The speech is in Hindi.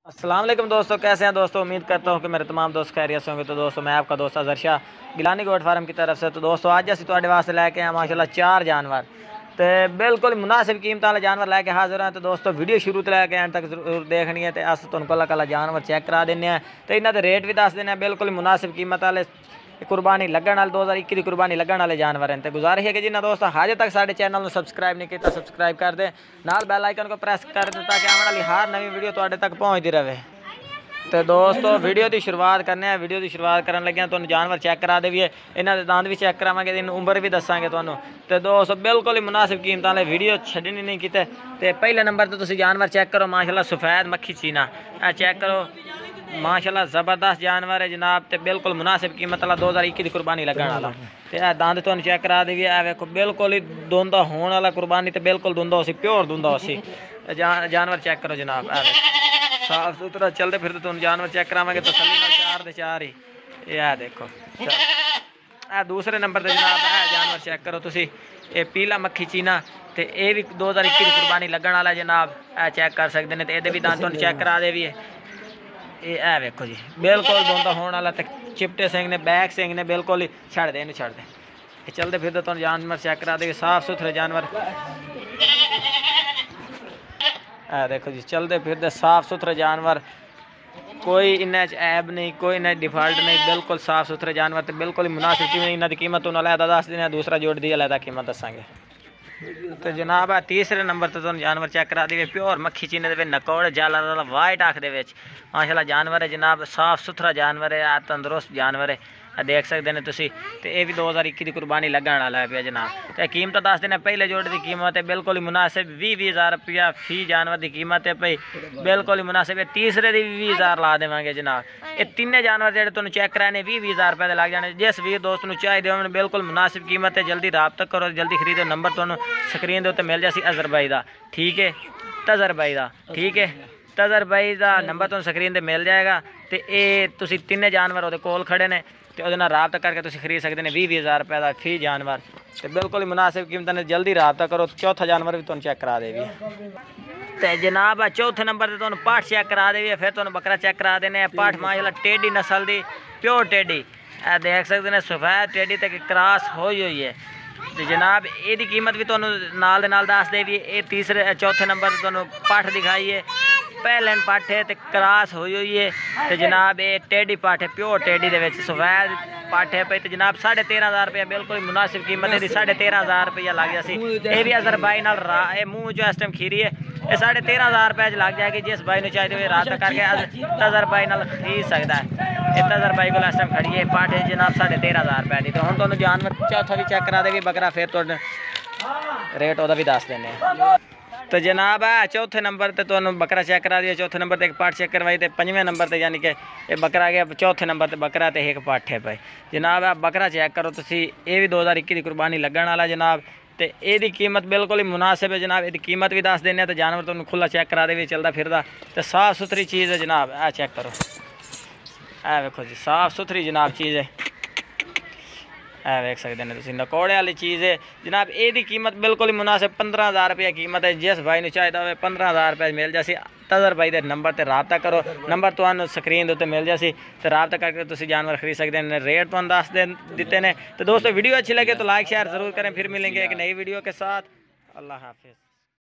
अस्सलाम वालेकुम दोस्तों, कैसे हैं दोस्तों। उम्मीद करता हूं कि मेरे तमाम दोस्त खैरियत से होंगे। तो दोस्तों मैं आपका दोस्त अज़हर शाह गिलानी गोट फार्म की तरफ से। तो दोस्तों आज असीं तुहाडे वास्ते लैके आए माशाल्लाह 4 जानवर तो बिल्कुल मुनासिब कीमत वाले जानवर लैके हाजिर हैं। तो दोस्तों वीडियो शुरू तो लैके एंड तक जरूर देखनी है। तो अस तुहानूं कल्ला जानवर चेक करा देने हैं तो इन्हां दे रेट भी दस देने बिल्कुल मुनासिब कीमत वाले कुर्बानी लगन वाले 2021 की कुर्बानी लगन वाले जानवर हैं। तो गुजारिश है कि जिन्हें दोस्तों अजे तक साडे चैनल को सबसक्राइब नहीं किया सबसक्राइब कर दे, नाल बैल आइकन को प्रेस कर दे ताकि आने वाली हर नवी वीडियो तुहाडे तक पहुँचती रहे। तो दोस्तों वीडियो की शुरुआत करने हैं। वीडियो की शुरुआत करने लगे तो जानवर चेक करा देविए, इन्हों के दांत भी चेक करावे, इन उम्र भी दसांगे तुहानूं। तो दोस्तों बिल्कुल ही मुनासिब कीमत वाले वीडियो छड्डनी नहीं किते। तो पहले नंबर तो तुसीं जानवर चेक करो माशाल्लाह सफ़ैद मक्खी चीना चेक करो माशाल्लाह ज़बरदस्त जानवर है जनाब। तो बिल्कुल मुनासिब कीमत वाला 2021 की कुर्बानी लगन वाला। तो यह दांत तुहानूं चेक करा देविए, वेखो बिल्कुल ही दुंदा होने वाला कुर्बानी तो बिल्कुल दुंदा उसी प्योर दुंदा उसी जानवर चेक करो जनाब। साफ सुथरा चलते फिरते तुम जानवर चेक करावे तसल्ली नाल 4 दे 4 ही। यह देखो दूसरे नंबर पर जनाब है जानवर चेक करो तुसी, ये पीला मक्खी चीना तो ये भी 2021 की कुर्बानी लगन वाला जनाब। यह चेक कर सकते हैं। तो ये भी दांत तुहानूं चेक करा दे भी है। ये वेखो जी बिल्कुल दोंदा होने वाला। तो चिपटे सिंह ने बैक सिंह ने बिल्कुल ही छड़ दे छड़ दे। ये चलते फिरते तुहानूं जानवर चेक करा दे साफ सुथरे जानवर। देखो जी चलते फिरते साफ सुथरे जानवर, कोई इन्हें ऐब नहीं, कोई इन्हें डिफॉल्ट नहीं, बिल्कुल साफ सुथरे जानवर। तो बिल्कुल ही मुनासिब कीमत, इन्हों की कीमत उन्हें अलहदा दस देना, दूसरा जोड़ दी अलहदा कीमत दसांगे। तो जनाब है तीसरे नंबर तो तुम जानवर चेक करा दी प्योर मक्खी चीने के नकौड़ जाला वाइट आँख दे माशाल्लाह जानवर है जनाब। साफ सुथरा जानवर है, तंदुरुस्त जानवर है, देख सकते हैं तुसी। तो यह भी 2021 की कुर्बानी लगन वाला है जनाब। तो कीमत दस देने पहले जोड़ की कीमत है बिल्कुल ही मुनासिब 20,000 रुपया फी जानवर की कीमत है भाई, बिल्कुल ही मुनासिब है। तीसरे की भी 20,000 ला देवे जनाब। ये तीने जानवर जो तुम चेक कराने 20,000 रुपये के लग जाने। जिस वीर दोस्त को चाहिए हो बिल्कुल मुनासिब कीमत है, जल्दी राबता करो, जल्दी खरीदो। नंबर तुम्हें स्क्रीन के उत्ते मिल जासी अज़हर भाई का, ठीक है, तज़हर भाई का, ठीक है, तज़हर भाई का नंबर तुम्हें स्क्रीन पर मिल जाएगा। तो ये तुसी तीने जानवर वो कोल खड़े ने तो वो राबता करके तुम खरीद सकते हैं 20,000 रुपये का फी जानवर। तो बिल्कुल ही मुनासिब कीमत ने जल्दी राबता करो। चौथा जानवर भी तुम चेक करा देवी। तो जनाब चौथे नंबर पर तुम पाठ चेक करा देवी, फिर तुम बकरा चेक करा देने। पाठ माशाल्लाह टेढ़ी नस्ल की प्योर टेढ़ी देख सकते हैं, सफ़ैद टेढ़ी तक क्रॉस हुई है। तो जनाब ये कीमत भी तुहानूं नाल दे नाल दस देवी। ये तीसरे चौथे नंबर पर तुहानूं पाठ दिखाई है, पहले पाठ है तो क्रॉस हुई है। तो जनाब ये टेढ़ी पाठ है, प्योर टेढ़ी दे विच सफ़ैद पाठ है पे। तो जनाब 13,500 रुपया बिल्कुल मुनासिब कीमत है। 13,500 रुपया लग गया सी। ये भी अज़हर भाई नाल मूँह जो इस टाइम खीरी है, ये 13,500 रुपये लग जाएगी। जिस भाई ने चाहिए राबता करके अज़हर भाई नाल खरीद सकता है। ये अज़हर भाई को इस टाइम खड़ी है पाठ है जनाब 13,500 रुपये की। तो हम तुहानूं जानवर चौथा भी चेक करा देगी बकरा, फिर तो रेट वह भी दस देने। तो जनाब है चौथे नंबर पर तो बकरा चेक करा दिया, चौथे नंबर पर एक पाठ चेक करवाई। तो पंजवें नंबर पर यानी कि ये बकरा गया, चौथे नंबर पर बकरा तो एक पाठ है भाई जनाब। है बकरा चेक करो तुसी, ये भी 2021 की कुर्बानी लगन वाला जनाब। तो ये कीमत बिल्कुल ही मुनासिब है जनाब। ये कीमत भी दस देने। तो जानवर तुम खुला चेक करा दे चलता फिरदा। तो साफ सुथरी चीज़ है जनाब। आ चेक करो, आ वेखो जी साफ सुथरी जनाब चीज़ है, देख सकते हैं तुम नकौड़े वाली चीज़ है जनाब। ये कीमत बिल्कुल ही मुनासिब 15,000 रुपया कीमत है। जिस भाई ने चाहिए हो 15,000 रुपये मिल जासी। तज़हर भाई के नंबर पर राबता करो, नंबर तुम्हें स्क्रीन के उत्ते मिल जासी। तो राबता करके तुम जानवर खरीद सकते हैं। रेट तुम्हें दस दिते हैं। तो दोस्तों वीडियो अच्छी लगे तो लाइक शेयर ज़रूर करें। फिर मिलेंगे एक नई वीडियो के साथ। अल्लाह हाफिज़।